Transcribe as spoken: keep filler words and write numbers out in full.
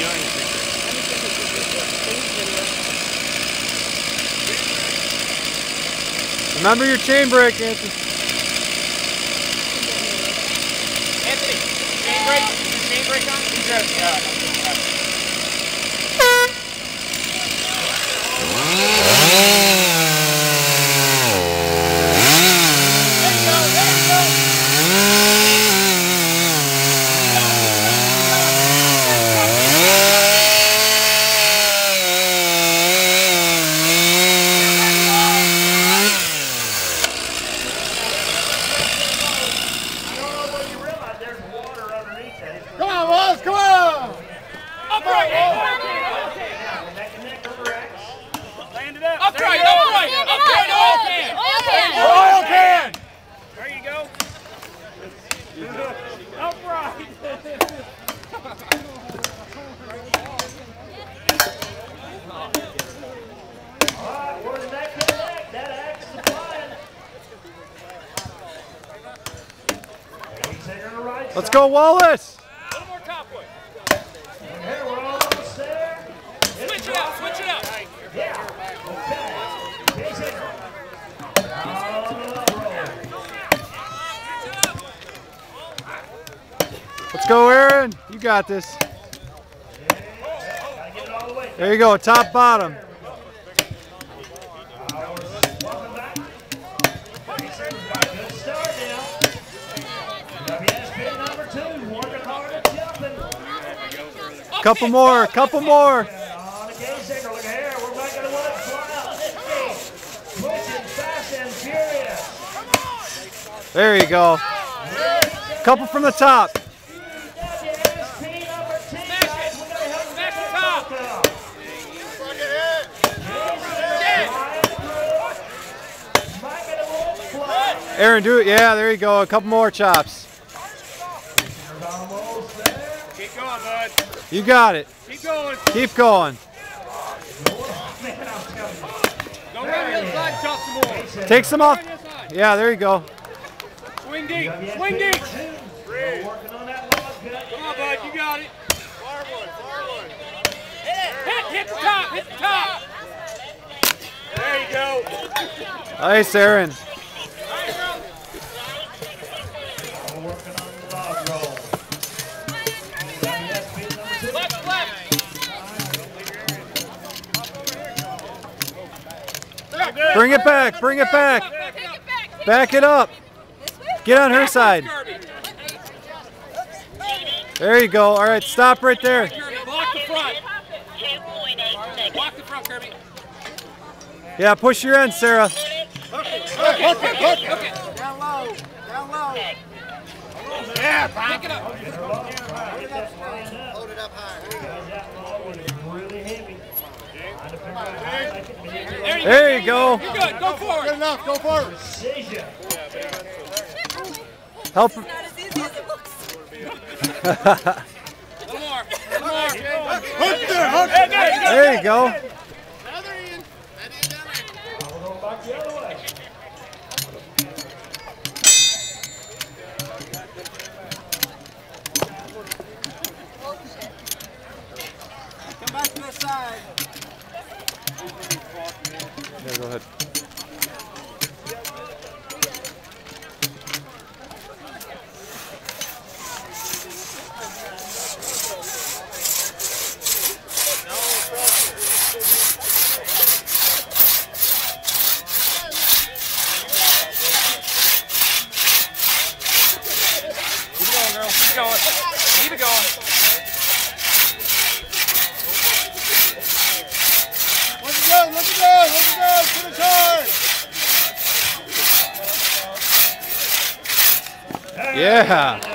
Remember your chain brake, Anthony. Anthony, chain brake. Is your chain brake on? Yeah. Come on, Wallace, come on! Upright! Land it up. Upright, upright, upright, oil can. Oil can! There you go. Upright. Alright, where's that connect? That axe is flying. Let's go, Wallace! A little more topwood. Here, we're almost there. Switch it up, switch it up. Yeah. Okay. Case Hager. Let's go, Aaron. You got this. There you go, top, bottom. Welcome back. Case Hager's got a good start now. W S P number two, working hard at jumping. Couple more, couple more. On the Case Hager, look here, we're making a one fly out. Pushing fast and furious. There you go. Couple from the top. Aaron, do it. Yeah, there you go. A couple more chops. Keep going, bud. You got it. Keep going. Keep going. Go around the other side and chop some more. Take some off. Yeah, there you go. Swing deep. Swing deep. Come on, bud. You got it. Hit, hit the top. Hit the top. There you go. Nice, Aaron. Left, left. Bring it back. Bring it back. Back it up. Get on her side. There you go. All right, stop right there. Block the front. Block the front, Kirby. Yeah, push your end, Sarah. Hook it, hook it, hook it. Down low, down low. Yeah, pick it up. Hold it up high. There you go. You're good. Go forward. Good enough, go forward. Help. A little more. A little more. Hook there, hook Hey, there you go. There you go. Another Ian. That Ian down there. Back the other way. Come back to the side. Yeah, go ahead. Keep it going, girl. Keep it going. Keep it going. Look it go, look it go, look it go. Finish hard. Yeah.